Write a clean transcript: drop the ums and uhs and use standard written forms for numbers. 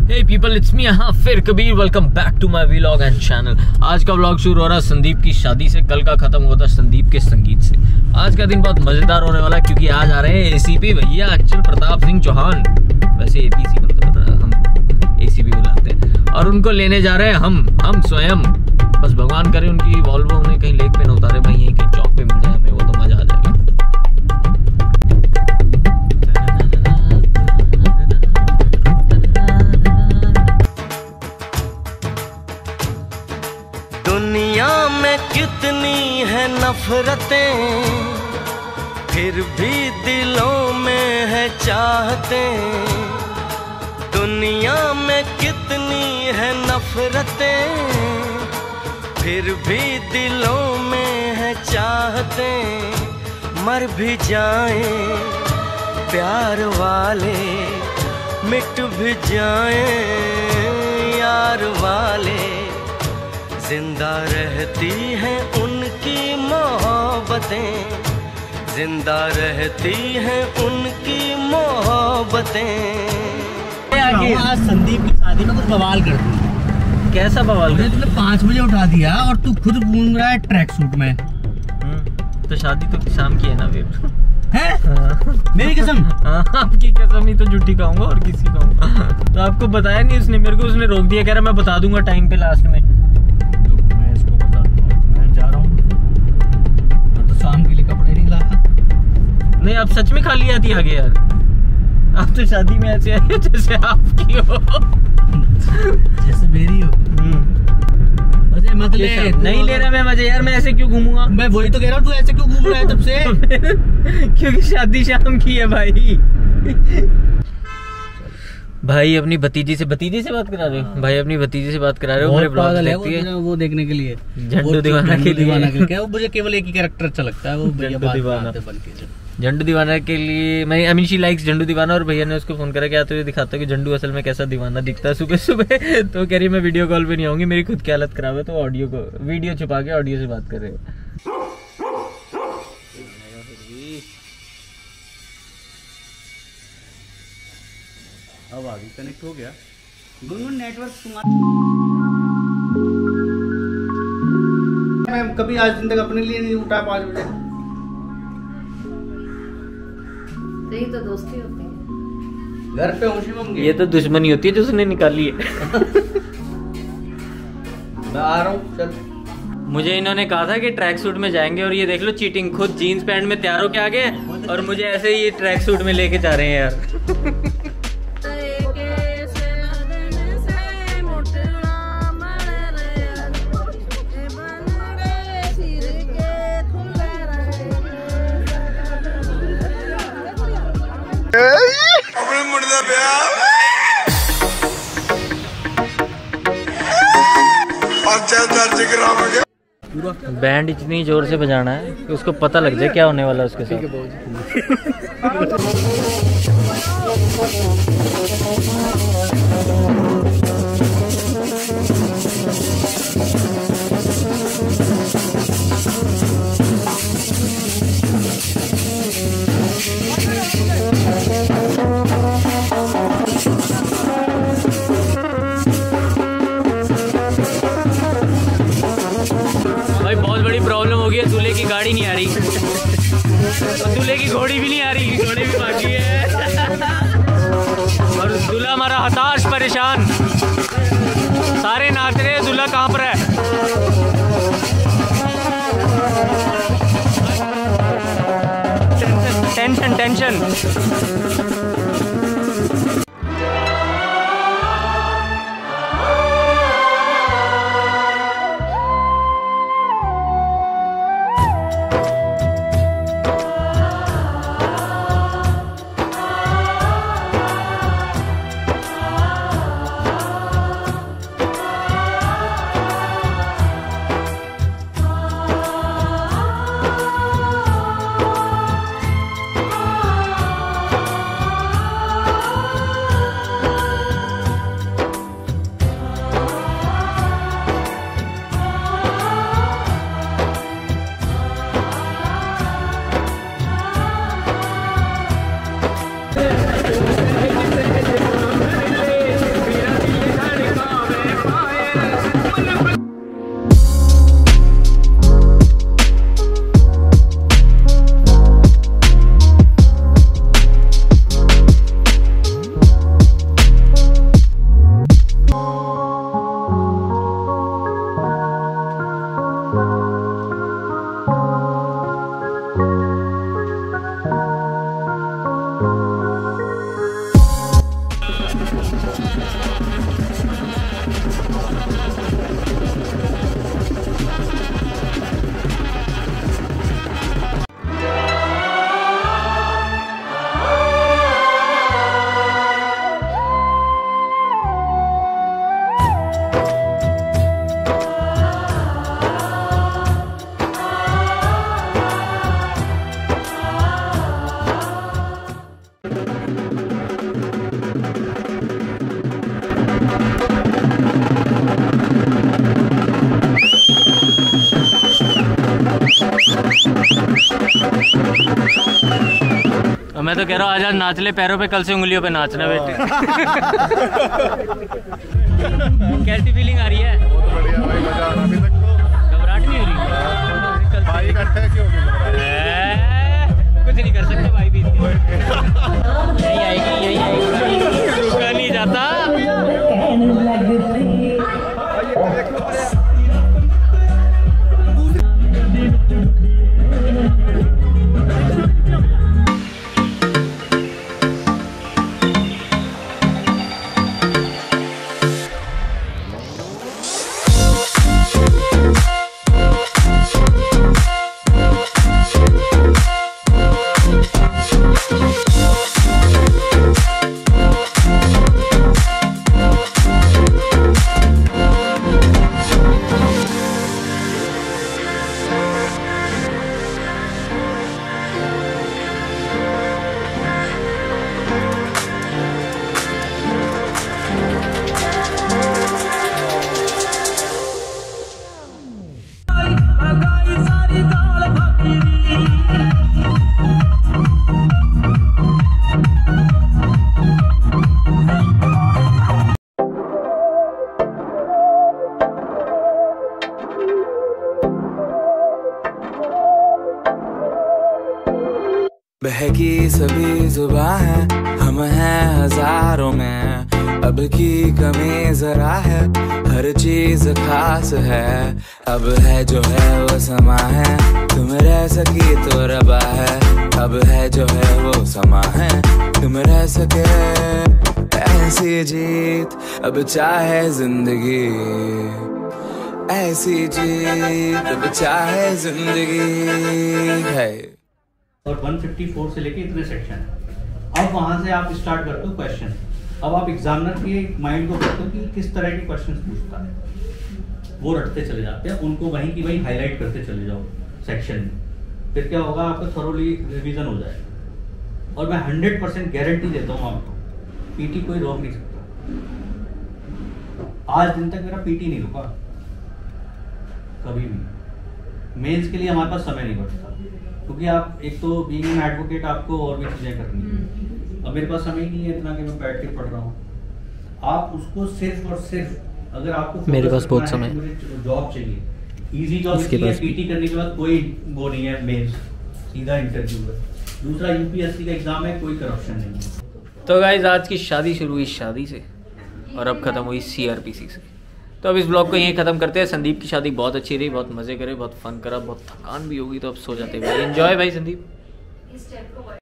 Hey people, it's me यहाँ फिर Kabir. Welcome back to my vlog and channel. आज का व्लॉग शुरू हो रहा है संदीप की शादी से, कल का खत्म होता संदीप के संगीत से। आज का दिन बहुत मजेदार होने वाला है क्योंकि आज आ रहे हैं एसीपी भैया अचल प्रताप सिंह चौहान। वैसे एपीसी मतलब हम एसीपी बुलाते हैं, और उनको लेने जा रहे हैं हम स्वयं। बस भगवान करे उनकी वॉल्वो उन्हें कहीं लेक पे न उतारे भाई, यहीं कहीं चौक पे मिल जाए हमें, वो तो मजा आ जाएगा। दुनिया में कितनी है नफरतें, फिर भी दिलों में है चाहतें। दुनिया में कितनी है नफरतें, फिर भी दिलों में है चाहतें। मर भी जाएं प्यार वाले, मिट भी जाएं यार वाले, जिंदा रहती हैं उनकी मोहब्बतें, जिंदा रहती हैं उनकी मोहब्बतें। आज संदीप की शादी में कुछ बवाल कर दी। कैसा बवाल? तुमने 5 बजे उठा दिया और तू खुद घूम रहा है ट्रैक सूट में। तो शादी तो शाम की है ना फिर। है? मेरी कसम। आपकी कसम ही तो झूठी खाऊंगा और किसी खाऊंगा। तो आपको बताया नहीं उसने मेरे को, उसने रोक दिया, कह रहा मैं बता दूंगा टाइम पे लास्ट में। मैं इसको बता दूंगा, मैं जा रहा हूँ तो शाम के लिए कपड़े नहीं लाया। नहीं आप सच में खाली आती आगे यार। आप तो शादी में ऐसे आई हो जैसे आपकी हो। जैसे मेरी हो। मजे मत ले। नहीं ले रहा मैं मजे यार, मैं ऐसे क्यों घूमूंगा? मैं वही तो कह रहा हूँ, तू ऐसे क्यों घूम रहा है तब से? क्योंकि शादी शाम की है भाई। भाई अपनी भतीजी से बात करा रहे हो? भाई अपनी भतीजी से बात करा रहे हो? मेरे ब्लॉग देखती है वो देखने के लिए, झंडू दीवाना के लिए। क्या वो मुझे केवल एक ही कैरेक्टर अच्छा लगता है, वो झंडू दीवाना। झंडू दीवाना के लिए मैं आई मीन शी लाइक्स झंडू दीवाना। और भैया ने उसको फोन करा क्या तुझे दिखाता है कि झंडू असल में कैसा दीवाना दिखता है सुबह सुबह। तो कह रही मैं वीडियो कॉल पे नहीं आऊंगी, मेरी खुद की हालत खराब है, तो ऑडियो को वीडियो छुपा के ऑडियो से बात कर रहे हैं। अब आगे कनेक्ट हो गया। गुनगुन नेटवर्क मैं कभी आज दिन तक अपने लिए नहीं उठा 5 बजे। यही तो दोस्ती होती है। घर पे हूँ शिवम की। ये तो दुश्मनी होती है जो उसने निकाली है। मैं आ रहा हूँ, चल। मुझे इन्होंने कहा था कि ट्रैक सूट में जाएंगे, और ये देख लो चीटिंग, खुद जीन्स पैंट में तैयार होके आ गए और मुझे ऐसे ही ट्रैक सूट में लेके जा रहे हैं यार। बैंड इतनी जोर से बजाना है कि उसको पता लग जाए क्या होने वाला है उसके साथ। भाई बहुत बड़ी प्रॉब्लम हो गई है, दूल्हे की गाड़ी नहीं आ रही और दूल्हे की घोड़ी भी नहीं आ रही, घोड़ी भी बाकी है। और दूल्हा हमारा हताश परेशान, सारे नाच रहे हैं, दूल्हा कहाँ पर है? Tension tension. मैं तो कह रहा हूँ आज नाच ले पैरों पे, कल से उंगलियों पे नाचना बेटे। कैसी फीलिंग आ रही है? बहुत बढ़िया भाई, मजा आ रहा अभी तक तो। घबराहट नहीं हो रही? भाई इकट्ठा है, क्यों होगी घबराहट? कुछ नहीं कर सकते भाई भी। यही आएगी, यही आएगी, रुका नहीं जाता। बहकी सभी जुबां है, हम हैं हजारों में, अब की कमी जरा है, हर चीज खास है, अब है जो है वो समा है, तुम रह सकी तो रबा है, अब है जो है वो समा है, तुम रह सके, ऐसी जीत अब चाहे जिंदगी, ऐसी जीत अब चाहे जिंदगी है। और 154 से लेके इतने सेक्शन है। अब वहां से आप स्टार्ट करते हो क्वेश्चन। अब आप एग्जामिनर के माइंड को करते हो कि किस तरह के क्वेश्चन पूछता है, वो रटते चले जाते हैं, उनको वहीं की वहीं हाईलाइट करते चले जाओ सेक्शन में। फिर क्या होगा, आपका थोरोली रिवीजन हो जाएगा। और मैं 100% गारंटी देता हूँ आपको, पीटी कोई रोक नहीं सकता। आज दिन तक मेरा पीटी नहीं रुका कभी भी। मेंस के लिए हमारे पास समय नहीं बचता, क्योंकि आप एक तो बीइंग एन एडवोकेट आपको और भी चीजें करनी है। अब मेरे पास समय ही नहीं है इतना कि मैं बैठ के पढ़ रहा हूँ। आप उसको सिर्फ और सिर्फ, अगर आपको मेरे पास बहुत समय, मुझे जॉब चाहिए, इजी जॉब, इसके पास पीटी करने के बाद कोई वो नहीं है, मेंस सीधा इंटरव्यू है। दूसरा यूपीएससी का एग्जाम है, कोई करप्शन नहीं है। तो गाइस आज की शादी शुरू हुई शादी से और अब खत्म हुई सीआरपीसी से। तो अब इस ब्लॉग को यहीं खत्म करते हैं। संदीप की शादी बहुत अच्छी रही, बहुत मजे करे, बहुत फन करा, बहुत थकान भी होगी, तो अब सो जाते भाई। एंजॉय भाई संदीप। इस टाइप को